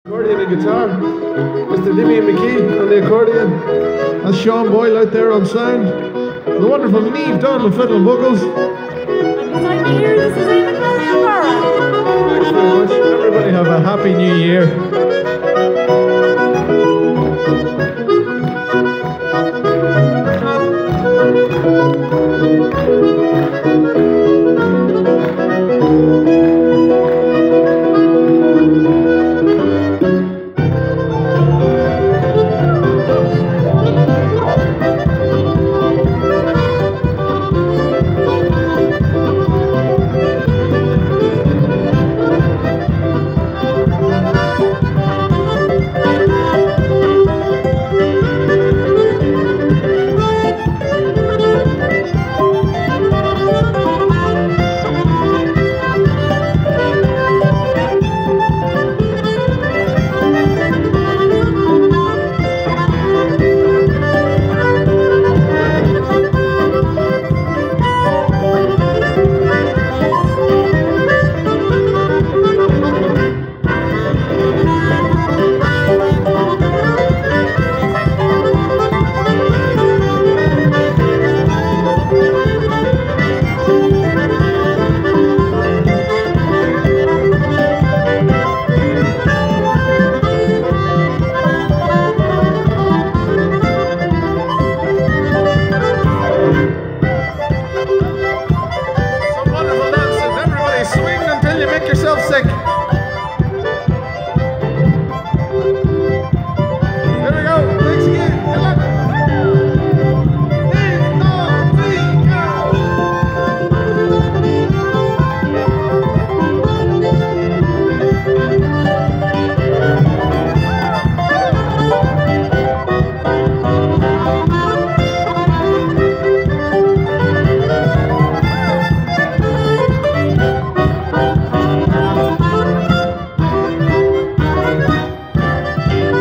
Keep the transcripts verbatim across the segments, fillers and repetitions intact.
Accordion and guitar, Mister Dimian McKee on the accordion, that's Sean Boyle out there on sound, the wonderful Niamh Dunn on fiddle and vocals. Beside me here, this is Eamon O'Hara. Thanks very much. Everybody have a happy new year. Yourself sick. Here we go. Thanks again. Good luck. One, two, three, go.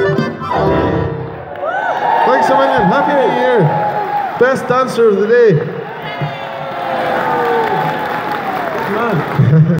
Thanks a million. Happy New Year. Best dancer of the day.